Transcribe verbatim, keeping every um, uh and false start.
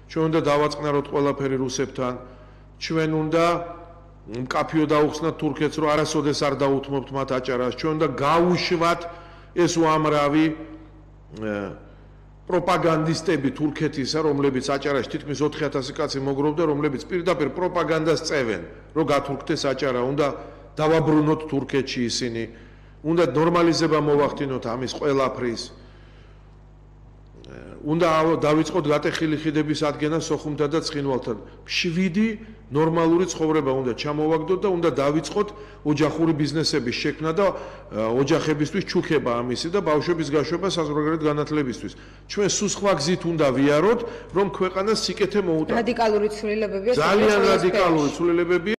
ჩვენ უნდა დავაწყნაროთ ყველაფერი რუსებთან, ჩვენ უნდა მკაფიო დაუხსნათ თურქეთს, რომ არასოდეს არ დაუთმობთ მათ აჭარას, ჩვენ უნდა გავუშვათ ეს უამრავი პროპაგანდისტები თურქეთისა, რომლებიც აჭარაში თითქმის ოთხი ათასი კაცი მოგროვდა, რომლებიც პირდაპირ პროპაგანდას წევენ, რომ გათურქდეს აჭარა, უნდა დავაბრუნოთ თურქეთში ისინი, უნდა ნორმალიზება მოვახდინოთ ამის ყველაფრის. უნდა დავიწყოთ გატეხილი ხიდების ადგენა სოხუმთა და ცხინვალთან. შვიდი ნორმალური ცხოვრება უნდა ჩამოვაგდოთ და უნდა დავიწყოთ ოჯახური ბიზნესების შექმნა და ოჯახებისთვის ჩუქება ამისი და ბავშვების გაშვება საზღვარგარეთ განათლებისთვის. ჩვენ სულ სხვა გზით უნდა ვიაროთ, რომ ქვეყანას სიკეთე მოუტანოთ. რადიკალური ცვლილებებია. ძალიან რადიკალური ცვლილებებია.